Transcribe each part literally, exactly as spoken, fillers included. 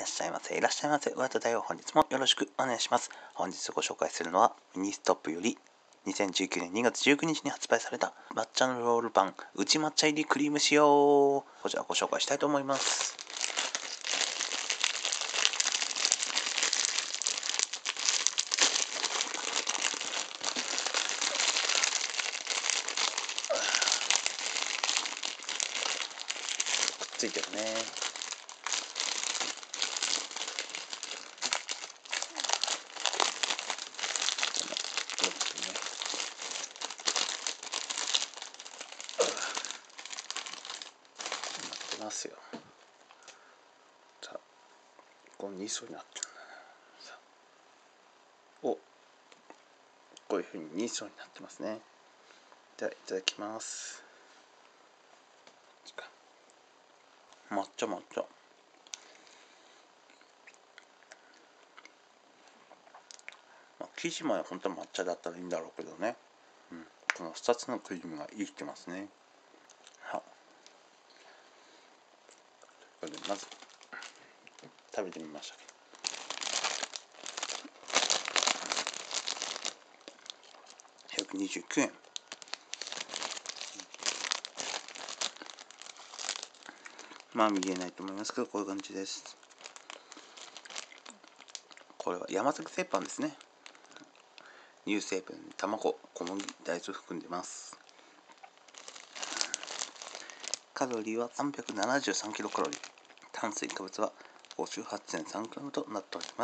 っしゃいませ、いらっしゃいませ。上田だよ。本日もよろしくお願いします。本日ご紹介するのはミニストップよりにせんじゅうきゅうねんにがつじゅうくにちに発売された抹茶のロールパンうち抹茶入りクリーム仕様、こちらご紹介したいと思います。くっついてるね。ますよ。さあ、このに層になってる。さあ、お、こういうふうにに層になってますね。では、いただきます。抹茶抹茶。まあ、生地まで本当は抹茶だったらいいんだろうけどね。うん、このふたつのクリームが生きてますね。はこれでまず食べてみましたけど、ひゃくにじゅうきゅうえん。まあ見えないと思いますけど、こういう感じです。これは山崎製パンですね。乳成分、卵、小麦、大豆を含んでます。カロリーはさんびゃくななじゅうさんキロカロリー、炭水化物は ごじゅうはちてんさんグラム となっております。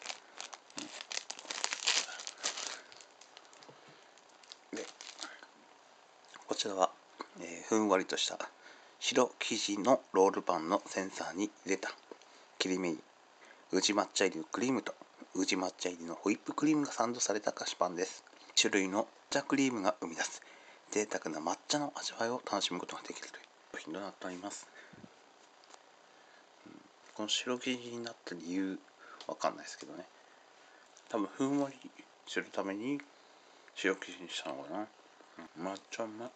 でこちらは、えー、ふんわりとした白生地のロールパンのセンサーに入れた切り目に宇治抹茶入りのクリームと宇治抹茶入りのホイップクリームがサンドされた菓子パンです。種類の抹茶クリームが生み出す贅沢な抹茶の味わいを楽しむことができるという商品となっております。この白生地になった理由わかんないですけどね、多分ふんわりするために白生地にしたのかな。うん、抹茶うまい。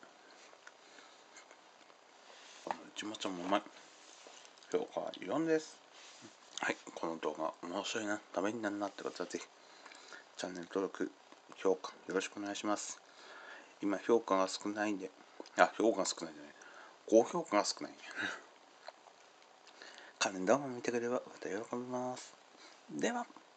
このうち抹茶もうまい。評価はよんです。はい、この動画面白いな、ためになるなって方はぜひチャンネル登録、評価よろしくお願いします。今評価が少ないんで、あ、評価が少ないんじゃない、高評価が少ない。関連動画を見てくれればまた喜びます。では。